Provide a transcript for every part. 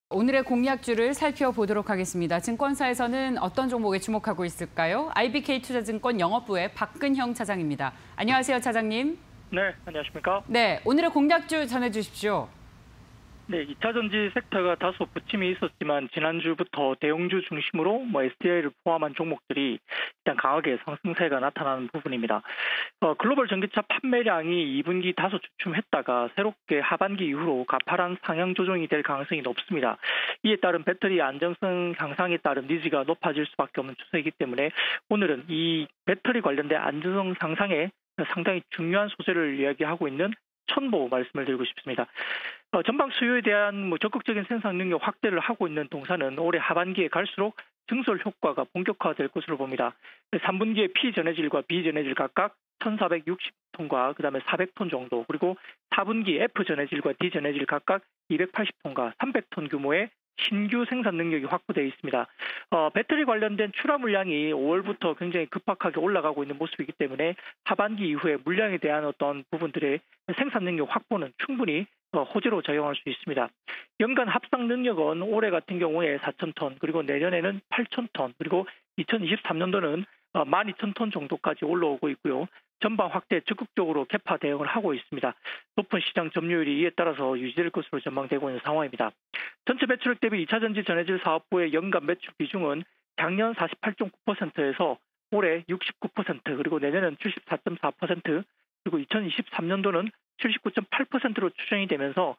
오늘의 공약주를 살펴보도록 하겠습니다. 증권사에서는 어떤 종목에 주목하고 있을까요? IBK투자증권 영업부의 박근형 차장입니다. 안녕하세요, 차장님. 네, 안녕하십니까? 네, 오늘의 공약주 전해주십시오. 네, 2차 전지 섹터가 다소 부침이 있었지만 지난주부터 대형주 중심으로 SDI를 포함한 종목들이 일단 강하게 상승세가 나타나는 부분입니다. 글로벌 전기차 판매량이 2분기 다소 주춤했다가 새롭게 하반기 이후로 가파른 상향 조정이 될 가능성이 높습니다. 이에 따른 배터리 안정성 향상에 따른 니즈가 높아질 수밖에 없는 추세이기 때문에 오늘은 이 배터리 관련된 안정성 상상에 상당히 중요한 소재를 이야기하고 있는 첨보 말씀을 드리고 싶습니다. 전방 수요에 대한 적극적인 생산 능력 확대를 하고 있는 동사는 올해 하반기에 갈수록 증설 효과가 본격화될 것으로 봅니다. 3분기에 P전해질과 B전해질 각각 1,460톤과 그다음에 400톤 정도, 그리고 4분기 F전해질과 D전해질 각각 280톤과 300톤 규모의 신규 생산 능력이 확보되어 있습니다. 배터리 관련된 출하 물량이 5월부터 굉장히 급박하게 올라가고 있는 모습이기 때문에 하반기 이후에 물량에 대한 어떤 부분들의 생산 능력 확보는 충분히 호재로 작용할 수 있습니다. 연간 합상 능력은 올해 같은 경우에 4,000톤, 그리고 내년에는 8,000톤, 그리고 2023년도는 12,000톤 정도까지 올라오고 있고요. 전방 확대 적극적으로 개파 대응을 하고 있습니다. 높은 시장 점유율이 이에 따라서 유지될 것으로 전망되고 있는 상황입니다. 전체 매출액 대비 2차 전지 전해질 사업부의 연간 매출 비중은 작년 48.9%에서 올해 69%, 그리고 내년은 74.4%, 그리고 2023년도는 79.8%로 추정이 되면서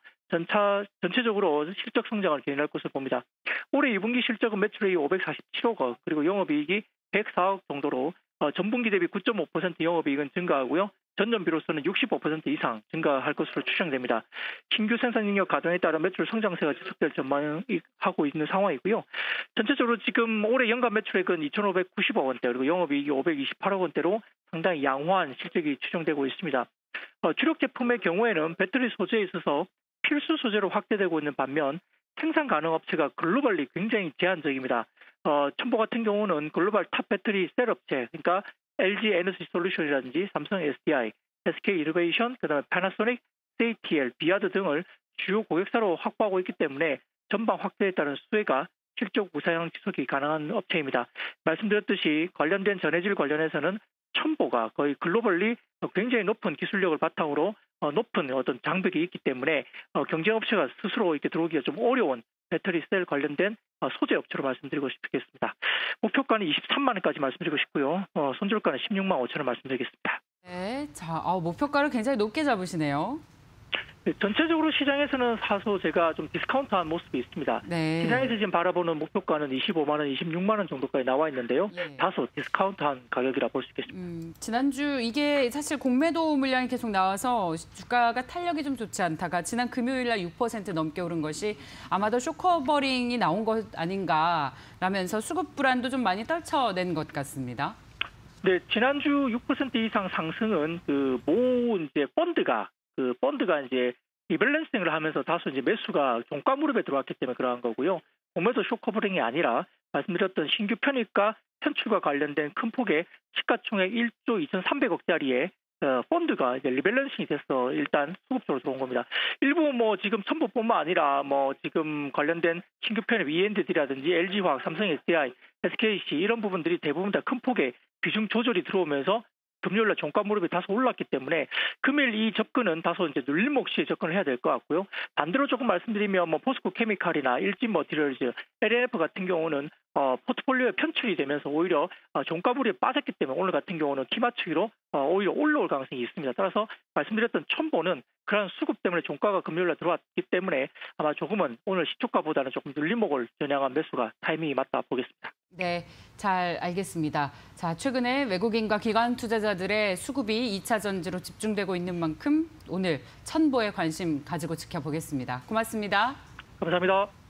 전체적으로 실적 성장을 견인할 것으로 봅니다. 올해 2분기 실적은 매출액이 547억 원, 그리고 영업이익이 104억 정도로 전분기 대비 9.5% 영업이익은 증가하고요. 전년비로서는 65% 이상 증가할 것으로 추정됩니다. 신규 생산 능력 가동에 따라 매출 성장세가 지속될 전망하고 있는 상황이고요. 전체적으로 지금 올해 연간 매출액은 2,590억 원대, 그리고 영업이익이 528억 원대로 상당히 양호한 실적이 추정되고 있습니다. 주력 제품의 경우에는 배터리 소재에 있어서 필수 소재로 확대되고 있는 반면 생산 가능 업체가 글로벌리 굉장히 제한적입니다. 첨보 같은 경우는 글로벌 탑 배터리 셀 업체, 그러니까 LG 에너지 솔루션이라든지 삼성 SDI, SK 이노베이션, 그다음에 파나소닉, CATL, 비아드 등을 주요 고객사로 확보하고 있기 때문에 전방 확대에 따른 수혜가 실적 우상향 지속이 가능한 업체입니다. 말씀드렸듯이 관련된 전해질 관련해서는 첨보가 거의 글로벌리 굉장히 높은 기술력을 바탕으로 높은 어떤 장벽이 있기 때문에 경쟁 업체가 스스로 이렇게 들어오기가 좀 어려운 배터리 셀 관련된 소재 업체로 말씀드리고 싶겠습니다. 목표가는 23만 원까지 말씀드리고 싶고요. 손절가는 16만 5천 원 말씀드리겠습니다. 네, 자, 목표가를 굉장히 높게 잡으시네요. 네, 전체적으로 시장에서는 사소 제가 좀 디스카운트한 모습이 있습니다. 네. 시장에서 지금 바라보는 목표가는 25만 원, 26만 원 정도까지 나와 있는데요. 예. 다소 디스카운트한 가격이라 볼 수 있겠습니다. 지난주 이게 사실 공매도 물량이 계속 나와서 주가가 탄력이 좀 좋지 않다가 지난 금요일 날 6% 넘게 오른 것이 아마도 쇼커버링이 나온 것 아닌가라면서 수급 불안도 좀 많이 떨쳐낸 것 같습니다. 네, 지난주 6% 이상 상승은 이제 펀드가 이제 리밸런싱을 하면서 다소 이제 매수가 종가 무릎에 들어왔기 때문에 그러한 거고요. 공매도 쇼커버링이 아니라 말씀드렸던 신규 편입과 편출과 관련된 큰 폭의 시가총액 1조 2,300억짜리의 펀드가 이제 리밸런싱이 돼서 일단 수급적으로 들어온 겁니다. 일부 지금 첨보뿐만 아니라 지금 관련된 신규 편입 E&D라든지 LG화학, 삼성 SDI, SKC 이런 부분들이 대부분 다 큰 폭의 비중 조절이 들어오면서 금요일날 종가 무릎이 다소 올랐기 때문에 금일 이 접근은 다소 이제 눌림목 시에 접근을 해야 될 것 같고요. 반대로 조금 말씀드리면 포스코 케미칼이나 일진 머티리얼즈, LNF 같은 경우는 포트폴리오에 편출이 되면서 오히려 종가 무릎이 빠졌기 때문에 오늘 같은 경우는 키 맞추기로 오히려 올라올 가능성이 있습니다. 따라서 말씀드렸던 첨보는 그런 수급 때문에 종가가 금요일날 들어왔기 때문에 아마 조금은 오늘 시초가보다는 조금 눌림목을 겨냥한 매수가 타이밍이 맞다 보겠습니다. 네, 잘 알겠습니다. 자, 최근에 외국인과 기관 투자자들의 수급이 2차 전지로 집중되고 있는 만큼 오늘 첨보에 관심 가지고 지켜보겠습니다. 고맙습니다. 감사합니다.